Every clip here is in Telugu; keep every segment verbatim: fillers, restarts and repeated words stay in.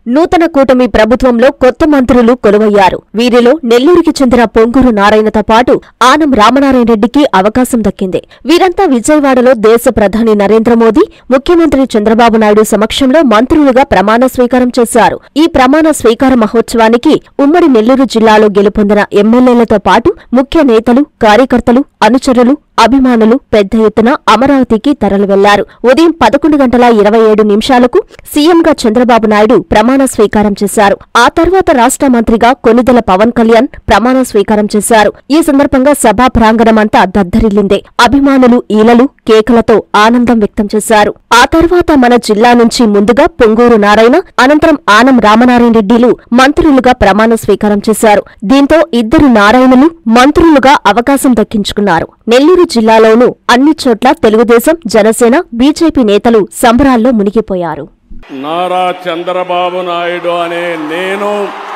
నూతన కూటమి ప్రభుత్వంలో కొత్త మంత్రులు కొలువయ్యారు. వీరిలో నెల్లూరుకి చెందిన పొంగూరు నారాయణతో పాటు ఆనం రామనారాయణ రెడ్డికి అవకాశం దక్కింది. వీరంతా విజయవాడలో దేశ ప్రధాని నరేంద్ర మోదీ, ముఖ్యమంత్రి చంద్రబాబు నాయుడు సమక్షంలో మంత్రులుగా ప్రమాణ స్వీకారం చేశారు. ఈ ప్రమాణ స్వీకార మహోత్సవానికి ఉమ్మడి నెల్లూరు జిల్లాలో గెలుపొందిన ఎమ్మెల్యేలతో పాటు ముఖ్య నేతలు, కార్యకర్తలు, అనుచరులు, అభిమానులు పెద్ద ఎత్తున అమరావతికి తరలి వెళ్లారు. ఉదయం పదకొండు గంటల ఇరవై ఏడు నిమిషాలకు సీఎంగా చంద్రబాబు నాయుడు ప్రమాణ స్వీకారం చేశారు. ఆ తర్వాత రాష్ట్ర మంత్రిగా కొణిదెల పవన్ కళ్యాణ్ ప్రమాణ స్వీకారం చేశారు. ఈ సందర్భంగా సభా ప్రాంగణమంతా దద్దరిల్లింది. అభిమానులు ఈలలు, కేకలతో ఆనందం వ్యక్తం చేశారు. ఆ తర్వాత మన జిల్లా నుంచి ముందుగా పొంగూరు నారాయణ, అనంతరం ఆనం రామనారాయణ రెడ్డిలు మంత్రులుగా ప్రమాణ స్వీకారం చేశారు. దీంతో ఇద్దరు నారాయణులు మంత్రులుగా అవకాశం దక్కించుకున్నారు. నెల్లూరు జిల్లాలోనూ అన్ని చోట్ల తెలుగుదేశం, జనసేన, బీజేపీ నేతలు సంబరాల్లో మునిగిపోయారు. నారా చంద్రబాబు నాయుడు అనే నేను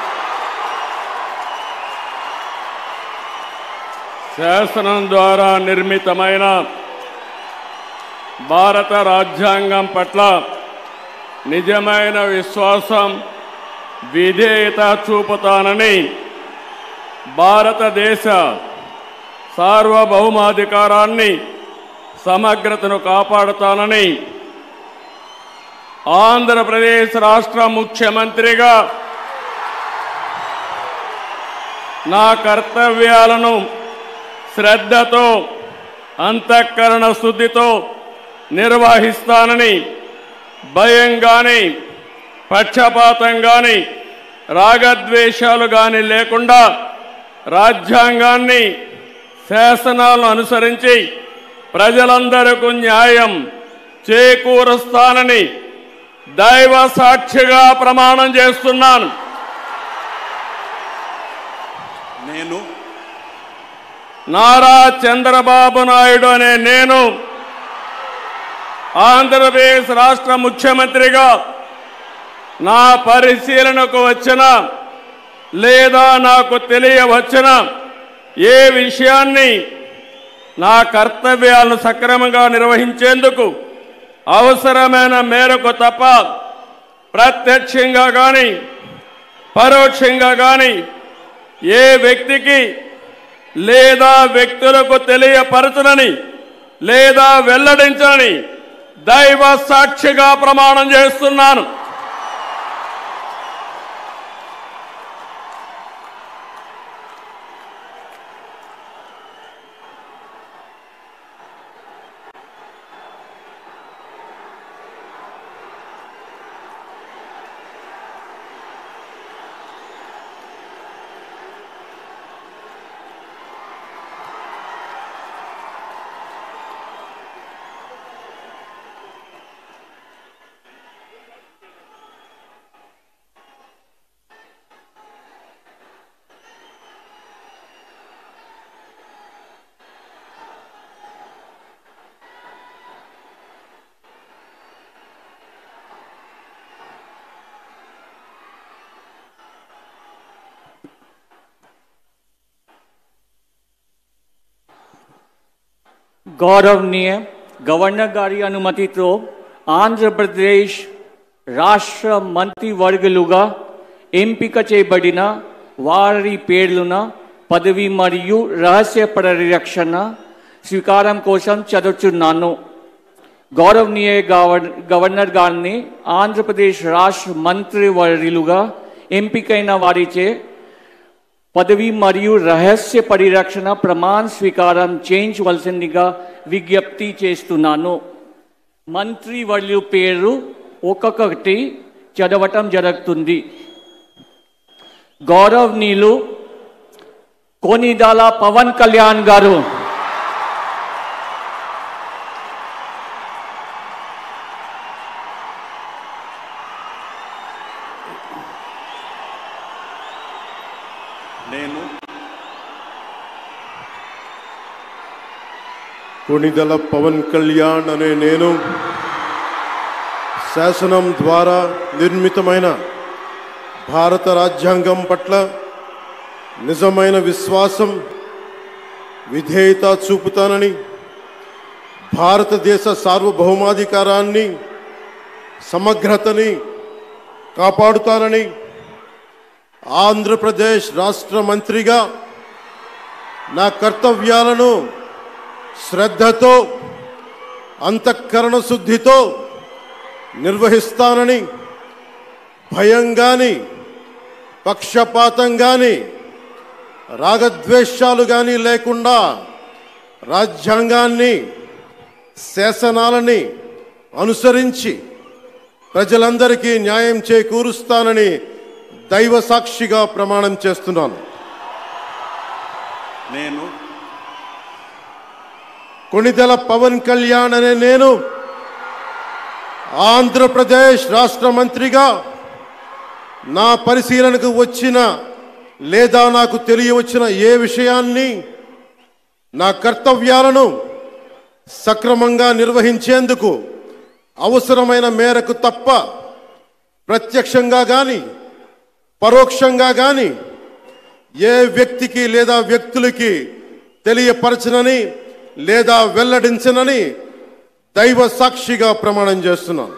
శాసనం ద్వారా నిర్మితమైన భారత రాజ్యాంగం పట్ల నిజమైన విశ్వాసం, విధేయత చూపుతానని, భారతదేశ సార్వభౌమాధికారాన్ని, సమగ్రతను కాపాడుతానని, ఆంధ్రప్రదేశ్ రాష్ట్ర ముఖ్యమంత్రిగా నా కర్తవ్యాలను శ్రద్ధతో, అంతఃకరణ శుద్ధితో నిర్వహిస్తానని, భయం గాని, పక్షపాతం గాని, రాగద్వేషాలు గాని లేకుండా రాజ్యాంగాన్ని, శాసనాలను అనుసరించి ప్రజలందరికీ న్యాయం చేకూరుస్తానని దైవ సాక్షిగా ప్రమాణం చేస్తున్నాను. నేను నారా చంద్రబాబు నాయుడు అనే నేను ఆంధ్రప్రదేశ్ రాష్ట్ర ముఖ్యమంత్రిగా నా పరిశీలనకు వచ్చిన లేదా నాకు తెలియవచ్చిన ఏ విషయాన్ని నా కర్తవ్యాలను సక్రమంగా నిర్వహించేందుకు అవసరమైన మేరకు తప్ప ప్రత్యక్షంగా కానీ పరోక్షంగా కానీ ఏ వ్యక్తికి లేదా వ్యక్తులకు తెలియపరచనని లేదా వెల్లడించనని దైవ సాక్షిగా ప్రమాణం చేస్తున్నాను. गौरवनीय गवर्नर गारी अनुमति तो आंध्र प्रदेश राष्ट्र मंत्रिवर्गलुगा ఎంపిక చేయబడిన వారి పేర్లున పదవి మరియు రహస్య పరిరక్షణ స్వీకారం కోసం చదువుతున్నాను. గౌరవనీయ గవర్నర్ గారిని ఆంధ్రప్రదేశ్ రాష్ట్ర మంత్రివర్యులుగా ఎంపికైన వారిచే పదవి మరియు రహస్య పరిరక్షణ ప్రమాణ స్వీకారం చేయించవలసిందిగా విజ్ఞప్తి చేస్తున్నాను. మంత్రివర్యుల పేరు ఒక్కొక్కటి చదవటం జరుగుతుంది. గౌరవనీయులు కొణిదెల పవన్ కళ్యాణ్ గారు, నేను కొణిదెల పవన్ కళ్యాణ్ అనే నేను శాసనం ద్వారా నిర్మితమైన భారత రాజ్యాంగం పట్ల నిజమైన విశ్వాసం, విధేయత చూపుతానని, భారతదేశ సార్వభౌమాధికారాన్ని, సమగ్రతని కాపాడుతానని ఆంధ్రప్రదేశ్ రాష్ట్ర మంత్రిగా నా కర్తవ్యాలను శ్రద్ధతో అంతఃకరణ శుద్ధితో నిర్వహిస్తానని భయం గాని పక్షపాతం గాని రాగద్వేషాలు గాని లేకుండా రాజ్యాంగాన్ని శాసనాలని అనుసరించి ప్రజలందరికీ న్యాయం చేకూరుస్తానని దైవ సాక్షిగా ప్రమాణం చేస్తున్నాను. నేను కొణిదెల పవన్ కళ్యాణ్ అనే నేను ఆంధ్రప్రదేశ్ రాష్ట్ర మంత్రిగా నా పరిశీలనకు వచ్చిన లేదా నాకు తెలియవచ్చిన ఏ విషయాన్ని నా కర్తవ్యాలను సక్రమంగా నిర్వహించేందుకు అవసరమైన మేరకు తప్ప ప్రత్యక్షంగా గాని పరోక్షంగా గాని ఏ వ్యక్తికి లేదా వ్యక్తులకి తెలియపరచనని లేదా వెల్లడించనని దైవ సాక్షిగా ప్రమాణం చేస్తున్నాను.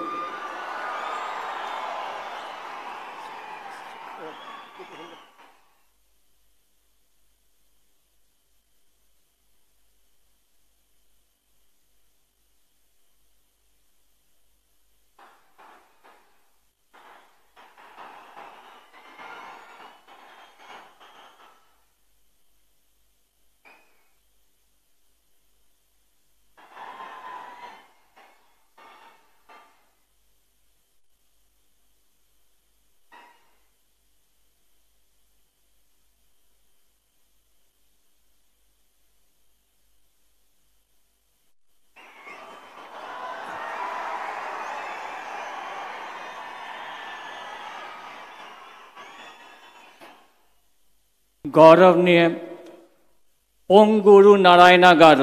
गौरवनीय पोंगूरू नारायण गारू,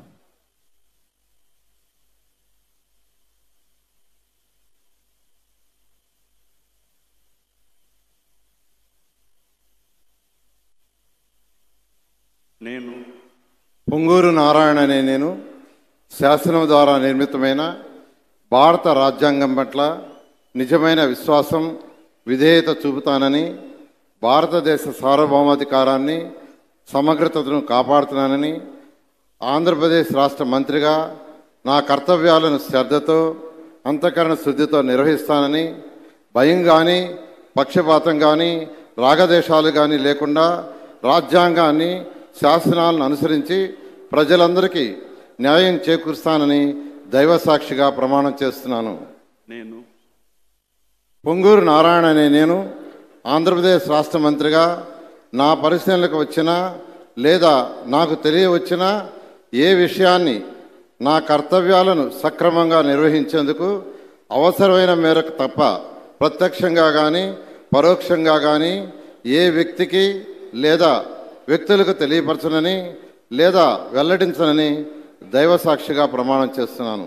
నేను పొంగూరు నారాయణ అనే నేను శాసనం ద్వారా నిర్మితమైన భారత రాజ్యాంగం పట్ల నిజమైన విశ్వాసం విధేయత చూపుతానని, భారతదేశ సార్వభౌమాధికారాన్ని సమగ్రతను కాపాడుతున్నానని, ఆంధ్రప్రదేశ్ రాష్ట్ర మంత్రిగా నా కర్తవ్యాలను శ్రద్ధతో అంతఃకరణ శుద్ధితో నిర్వహిస్తానని, భయం కానీ పక్షపాతం కానీ రాగదేశాలు కానీ లేకుండా రాజ్యాంగాన్ని శాసనాలను అనుసరించి ప్రజలందరికీ న్యాయం చేకూరుస్తానని దైవ సాక్షిగా ప్రమాణం చేస్తున్నాను. నేను పొంగూరు నారాయణ అనే నేను ఆంధ్రప్రదేశ్ రాష్ట్ర మంత్రిగా నా పరిశీలనకు వచ్చినా లేదా నాకు తెలియవచ్చినా ఏ విషయాన్ని నా కర్తవ్యాలను సక్రమంగా నిర్వహించేందుకు అవసరమైన మేరకు తప్ప ప్రత్యక్షంగా కానీ పరోక్షంగా కానీ ఏ వ్యక్తికి లేదా వ్యక్తులకు తెలియపరచనని లేదా వెల్లడించనని దైవ సాక్షిగా ప్రమాణం చేస్తున్నాను.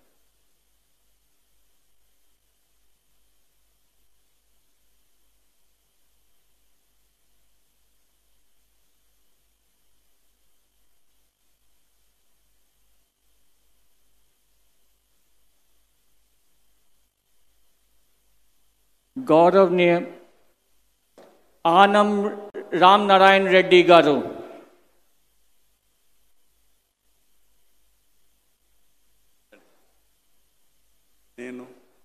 गौरवनीय आनम राम नारायण रेड्डी गारू, నేను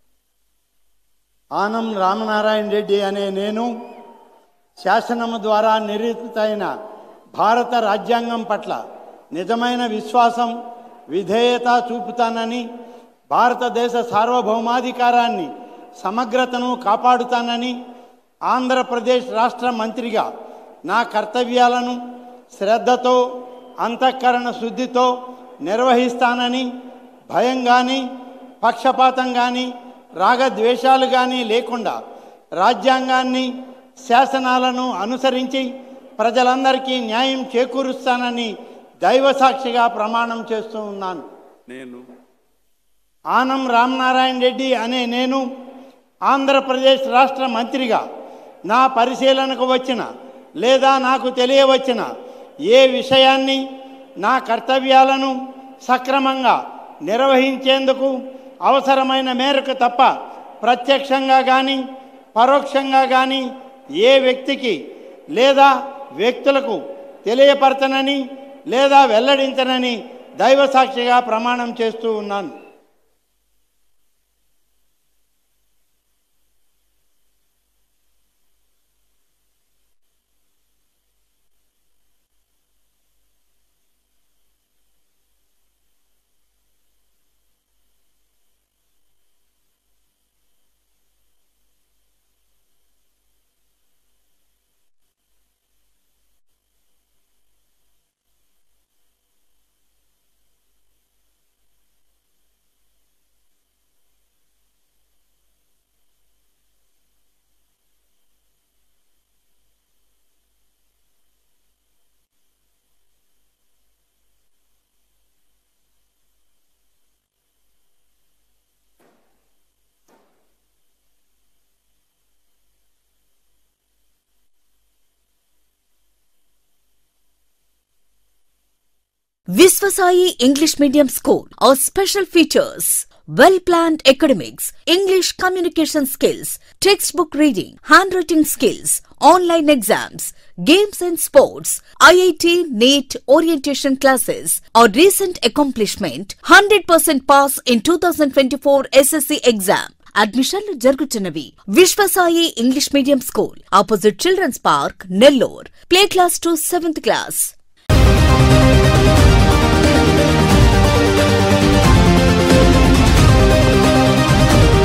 ఆనం రామనారాయణ రెడ్డి అనే నేను శాసనము ద్వారా నిర్మితమైన భారత రాజ్యాంగం పట్ల నిజమైన విశ్వాసం విధేయత చూపుతానని, భారతదేశ సార్వభౌమాధికారాన్ని సమగ్రతను కాపాడుతానని, ఆంధ్రప్రదేశ్ రాష్ట్ర మంత్రిగా నా కర్తవ్యాలను శ్రద్ధతో అంతఃకరణ శుద్ధితో నిర్వహిస్తానని, భయం కానీ పక్షపాతం కానీ రాగద్వేషాలు కానీ లేకుండా రాజ్యాంగాన్ని శాసనాలను అనుసరించి ప్రజలందరికీ న్యాయం చేకూరుస్తానని దైవ సాక్షిగా ప్రమాణం చేస్తూ ఉన్నాను. నేను ఆనం రామనారాయణ రెడ్డి అనే నేను ఆంధ్రప్రదేశ్ రాష్ట్ర మంత్రిగా నా పరిశీలనకు వచ్చిన లేదా నాకు తెలియవచ్చిన ఏ విషయాన్ని నా కర్తవ్యాలను సక్రమంగా నిర్వహించేందుకు అవసరమైన మేరకు తప్ప ప్రత్యక్షంగా కానీ పరోక్షంగా కానీ ఏ వ్యక్తికి లేదా వ్యక్తులకు తెలియపరచనని లేదా వెల్లడించనని దైవ సాక్షిగా ప్రమాణం చేస్తూ ఉన్నాను. Viswasai English Medium School. Our special features: well-planned academics, English communication skills, textbook reading, handwriting skills, online exams, games and sports, I I T, NEET, orientation classes. Our recent accomplishment: one hundred percent pass in two thousand twenty-four S S C exam. అడ్మిషన్లు జరుగుతున్నవి. Vishwasai English medium school, opposite children's park, Nellore. Play class to seventh class.